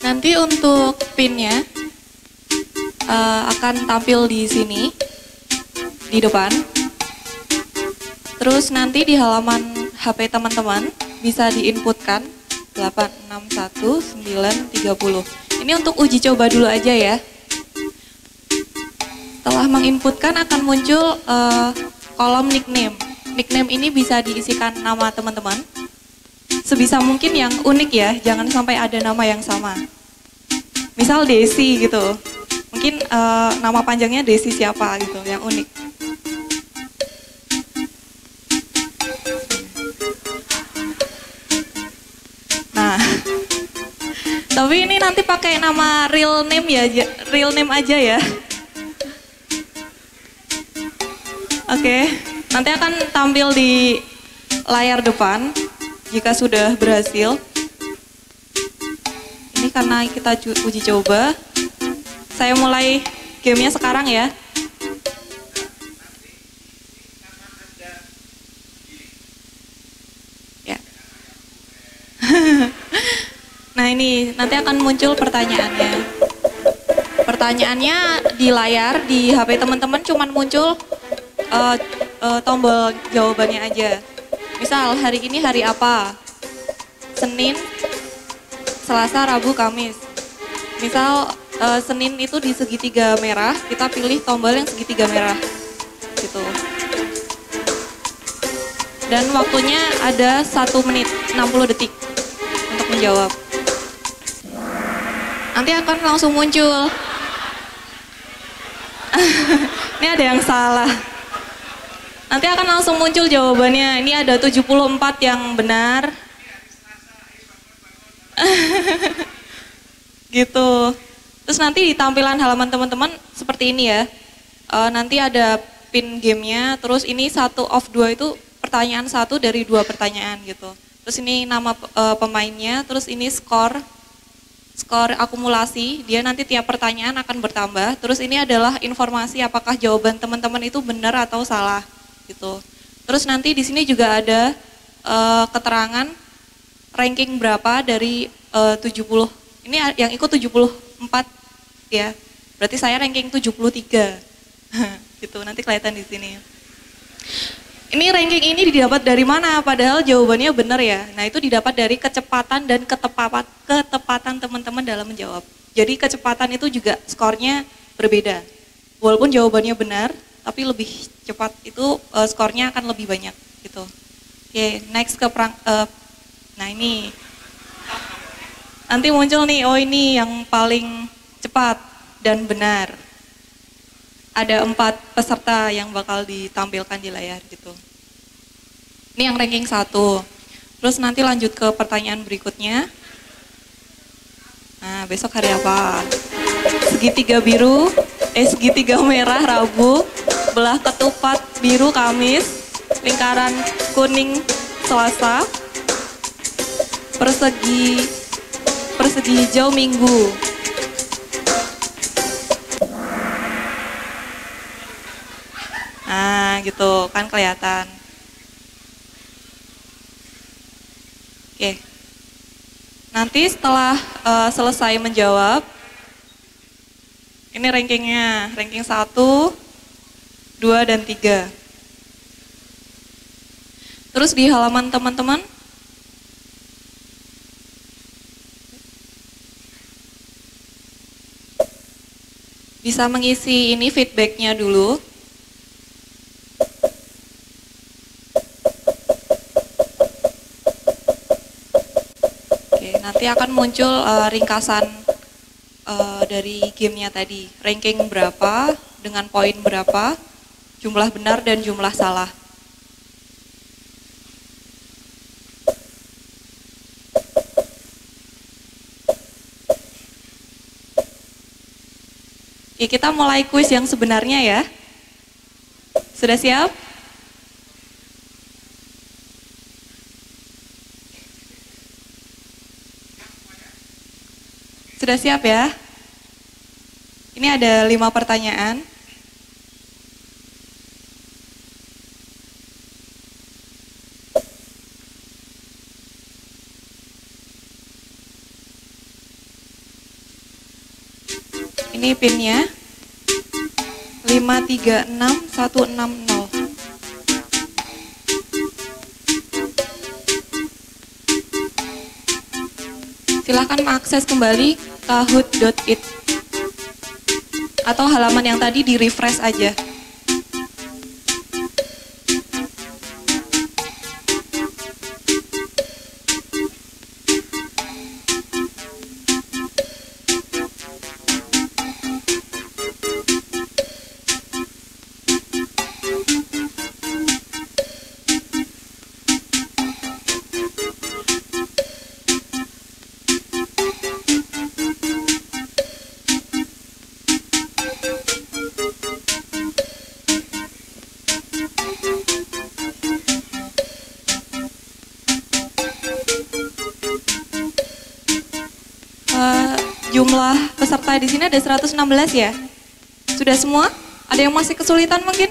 Nanti untuk pinnya uh, akan tampil di sini, di depan. Terus nanti di halaman H P teman-teman bisa diinputkan delapan enam satu sembilan tiga nol. Ini untuk uji coba dulu aja ya. Setelah menginputkan akan muncul uh, kolom nickname. Nickname ini bisa diisikan nama teman-teman. Sebisa mungkin yang unik ya, jangan sampai ada nama yang sama. Misal Desi gitu, mungkin uh, nama panjangnya Desi siapa gitu, yang unik. Nah, tapi ini nanti pakai nama real name ya, real name aja ya. Oke, nanti akan tampil di layar depan jika sudah berhasil. Ini karena kita uji coba, saya mulai gamenya sekarang ya. Ya. Nah ini nanti akan muncul pertanyaannya. Pertanyaannya di layar, di H P teman-teman cuman muncul uh, uh, tombol jawabannya aja. Misal hari ini hari apa? Senin, Selasa, Rabu, Kamis. Misal uh, Senin itu di segitiga merah, kita pilih tombol yang segitiga merah, gitu. Dan waktunya ada satu menit enam puluh detik untuk menjawab. Nanti akan langsung muncul. Ini ada yang salah. Nanti akan langsung muncul jawabannya. Ini ada tujuh puluh empat yang benar. Gitu. Terus nanti di tampilan halaman teman-teman seperti ini ya. E, nanti ada pin gamenya. Terus ini satu of dua itu pertanyaan satu dari dua pertanyaan gitu. Terus ini nama e, pemainnya. Terus ini skor. Skor akumulasi, dia nanti tiap pertanyaan akan bertambah. Terus ini adalah informasi apakah jawaban teman-teman itu benar atau salah gitu. Terus nanti di sini juga ada uh, keterangan ranking berapa dari uh, tujuh puluh. Ini yang ikut tujuh puluh empat ya. Berarti saya ranking tujuh puluh tiga. Gitu, nanti kelihatan di sini. Ini ranking ini didapat dari mana? Padahal jawabannya benar ya. Nah itu didapat dari kecepatan dan ketepat, ketepatan teman-teman dalam menjawab. Jadi kecepatan itu juga skornya berbeda. Walaupun jawabannya benar, tapi lebih cepat itu uh, skornya akan lebih banyak gitu. Oke, next ke perang. Uh, nah ini nanti muncul nih. Oh ini yang paling cepat dan benar. Ada empat peserta yang bakal ditampilkan di layar gitu. Ini yang ranking satu. Terus nanti lanjut ke pertanyaan berikutnya. Nah besok hari apa? Segitiga biru, eh segitiga merah Rabu, belah ketupat biru Kamis, lingkaran kuning Selasa, persegi persegi hijau Minggu. Nah gitu kan kelihatan. Oke. Nanti setelah uh, selesai menjawab, ini rankingnya, ranking satu, dua, dan tiga. Terus di halaman teman-teman, bisa mengisi ini feedbacknya dulu. Nanti akan muncul uh, ringkasan uh, dari gamenya tadi. Ranking berapa, dengan poin berapa, jumlah benar dan jumlah salah. Oke, kita mulai kuis yang sebenarnya ya. Sudah siap? Sudah siap ya? Ini ada lima pertanyaan. Ini pinnya lima tiga enam satu enam nol. Silahkan mengakses kembali kahoot dot it atau halaman yang tadi di refresh aja. Jumlah peserta di sini ada seratus enam belas ya? Sudah semua? Ada yang masih kesulitan mungkin?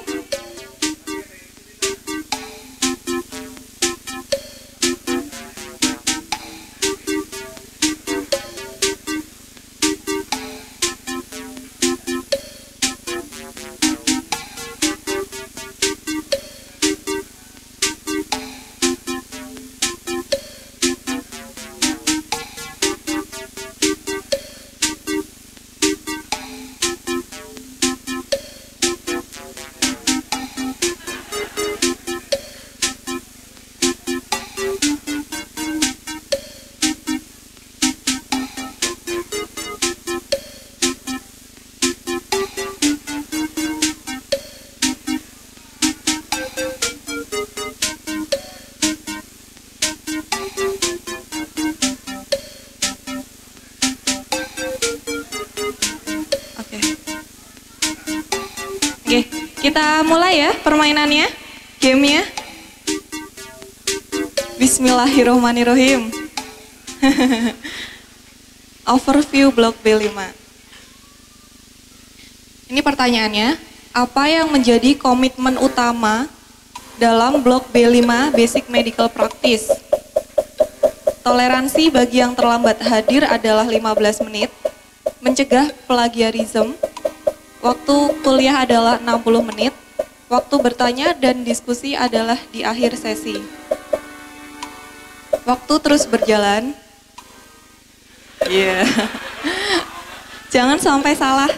Oke, kita mulai ya permainannya, gamenya. Bismillahirrohmanirrohim. Overview blok B lima. Ini pertanyaannya, apa yang menjadi komitmen utama dalam blok B lima Basic Medical Practice? Toleransi bagi yang terlambat hadir adalah lima belas menit, mencegah plagiarisme, waktu kuliah adalah enam puluh menit, waktu bertanya dan diskusi adalah di akhir sesi. Waktu terus berjalan. Iya. Yeah. Jangan sampai salah.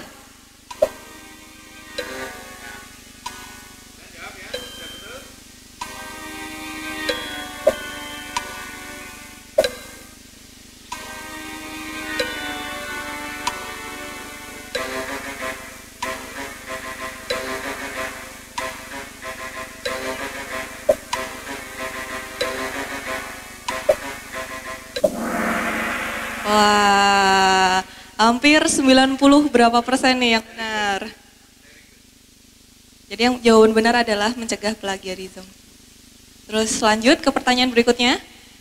Wah, hampir sembilan puluh berapa persen nih yang benar. Jadi yang jawaban benar adalah mencegah plagiarisme. Terus lanjut ke pertanyaan berikutnya.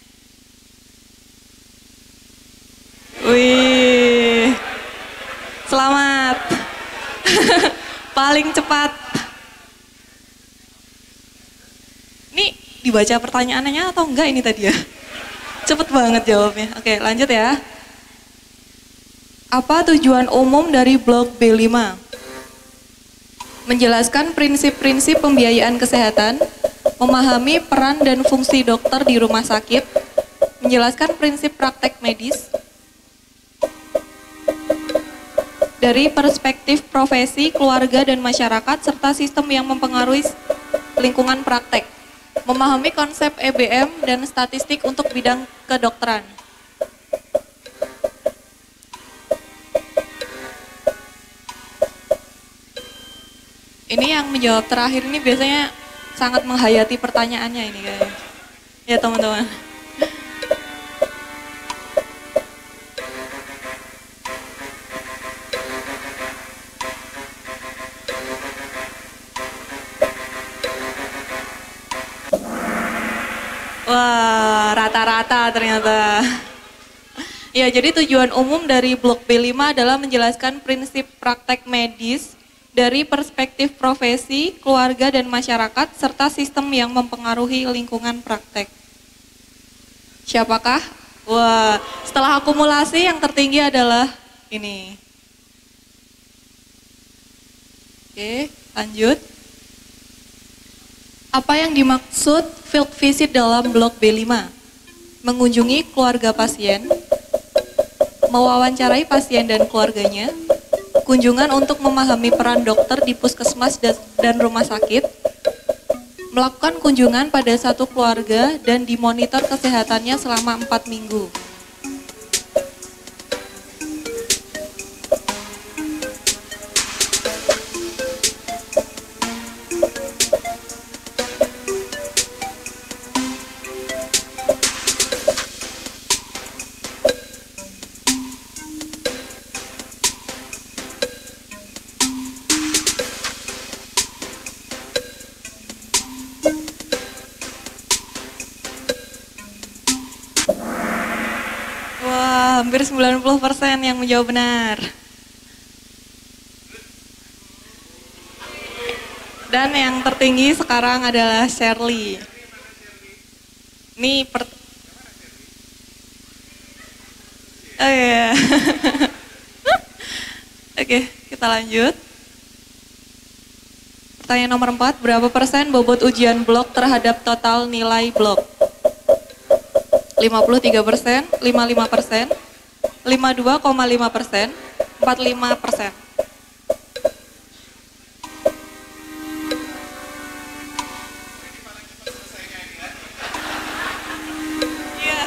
Wih, selamat. Paling cepat. Ini dibaca pertanyaannya atau enggak ini tadi ya? Cepet banget jawabnya. Oke, lanjut ya. Apa tujuan umum dari blok B lima? Menjelaskan prinsip-prinsip pembiayaan kesehatan, memahami peran dan fungsi dokter di rumah sakit, menjelaskan prinsip praktek medis, dari perspektif profesi, keluarga, dan masyarakat, serta sistem yang mempengaruhi lingkungan praktek, memahami konsep E B M dan statistik untuk bidang kedokteran. Ini yang menjawab terakhir ini biasanya sangat menghayati pertanyaannya ini kayaknya. Ya teman-teman. Wah, rata-rata ternyata. Ya, jadi tujuan umum dari blok B lima adalah menjelaskan prinsip praktek medis dari perspektif profesi, keluarga, dan masyarakat, serta sistem yang mempengaruhi lingkungan praktek. Siapakah? Wah, setelah akumulasi yang tertinggi adalah ini. Oke, lanjut. Apa yang dimaksud field visit dalam blok B lima? Mengunjungi keluarga pasien, mewawancarai pasien dan keluarganya, kunjungan untuk memahami peran dokter di puskesmas dan rumah sakit, melakukan kunjungan pada satu keluarga dan dimonitor kesehatannya selama empat minggu. Hampir sembilan puluh persen yang menjawab benar. Dan yang tertinggi sekarang adalah Shirley. Ini per... Oh iya. Oke, kita lanjut. Pertanyaan nomor empat, berapa persen bobot ujian blok terhadap total nilai blok? lima puluh tiga persen, lima puluh lima persen, lima puluh dua koma lima persen, empat puluh lima persen. Iya.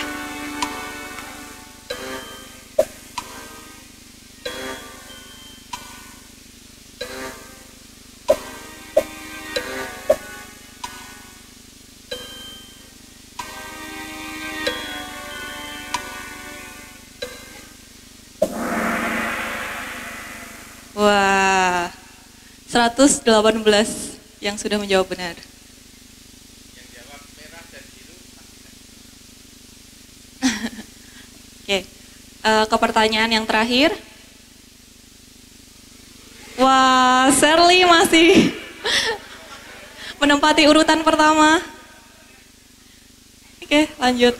Wah, seratus delapan belas yang sudah menjawab benar. Yang jawab merah dan biru. Oke, uh, ke pertanyaan yang terakhir. Wah, Shirley masih menempati urutan pertama. Oke, lanjut.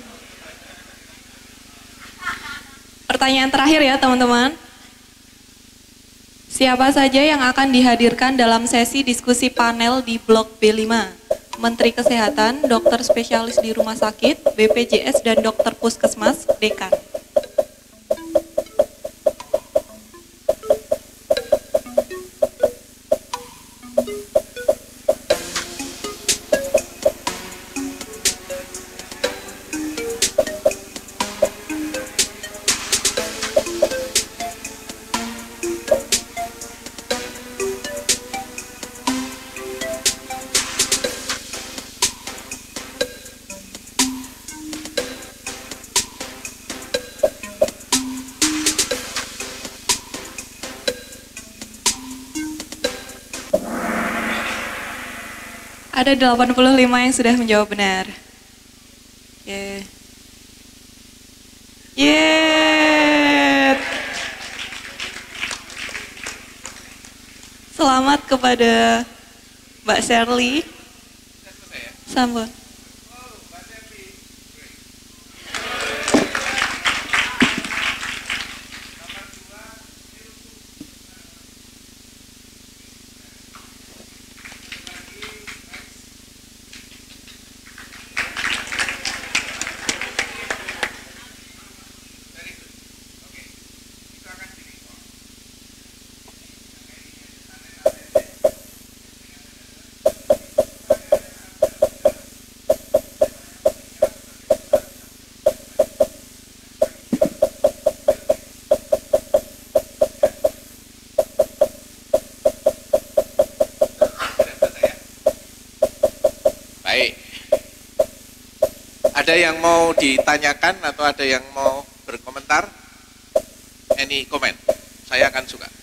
Pertanyaan terakhir ya teman-teman. Siapa saja yang akan dihadirkan dalam sesi diskusi panel di blok B lima? Menteri Kesehatan, dokter spesialis di rumah sakit, B P J S, dan dokter puskesmas, dekan. Ada delapan puluh lima yang sudah menjawab benar. Oke. Yeay. Selamat kepada Mbak Shirley. Sambut. Baik. Ada yang mau ditanyakan atau ada yang mau berkomentar? Any comment? Saya akan suka.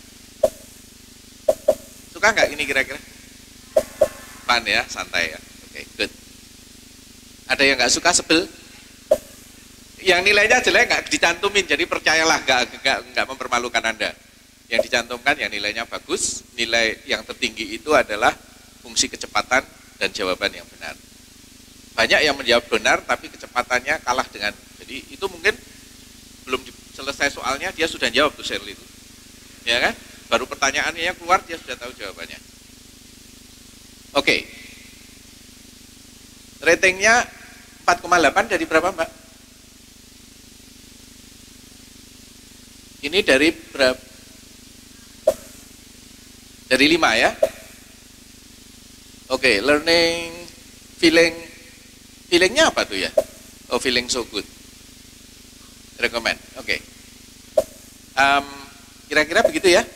Suka nggak ini kira-kira? Fun ya, santai ya. Oke, okay, good. Ada yang nggak suka, sebel? Yang nilainya jelek nggak dicantumin, jadi percayalah nggak nggak nggak mempermalukan Anda. Yang dicantumkan yang nilainya bagus, nilai yang tertinggi itu adalah fungsi kecepatan dan jawaban yang benar. Banyak yang menjawab benar tapi kecepatannya kalah dengan, jadi itu mungkin belum selesai soalnya dia sudah jawab tuh Shirley itu, ya kan? Baru pertanyaannya keluar dia sudah tahu jawabannya. Oke. Ratingnya empat koma delapan dari berapa, Mbak? Ini dari berapa? Dari lima ya? Oke, learning, feeling, feelingnya apa tuh ya? Oh, feeling so good. Recommend, oke. Um, kira-kira begitu ya?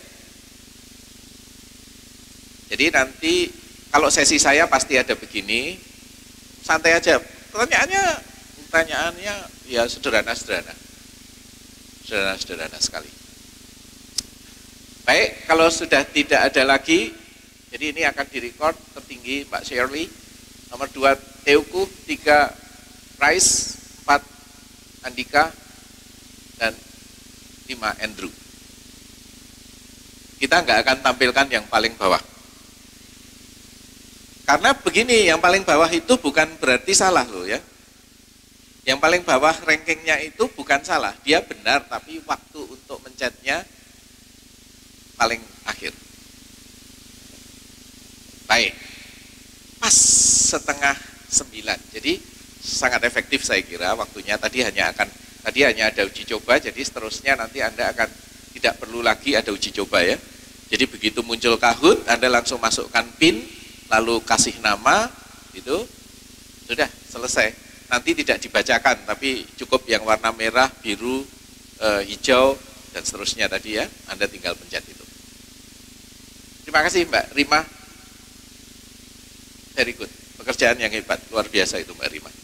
Jadi nanti kalau sesi saya pasti ada begini, santai aja. Pertanyaannya, pertanyaannya ya sederhana-sederhana, sederhana-sederhana sekali. Baik, kalau sudah tidak ada lagi, jadi ini akan direcord tertinggi Mbak Shirley, nomor dua Teuku, tiga Rice, empat Andika, dan lima Andrew. Kita nggak akan tampilkan yang paling bawah. Karena begini, yang paling bawah itu bukan berarti salah loh ya. Yang paling bawah rankingnya itu bukan salah, dia benar, tapi waktu untuk mencetnya paling akhir. Baik, pas setengah sembilan, jadi sangat efektif saya kira waktunya. Tadi hanya akan, tadi hanya ada uji coba, jadi seterusnya nanti Anda akan tidak perlu lagi ada uji coba ya. Jadi begitu muncul Kahoot, Anda langsung masukkan PIN, lalu kasih nama, itu sudah selesai. Nanti tidak dibacakan, tapi cukup yang warna merah, biru, eh, hijau, dan seterusnya tadi ya, Anda tinggal pencet itu. Terima kasih Mbak Rima. Very good. Pekerjaan yang hebat, luar biasa itu Mbak Rima.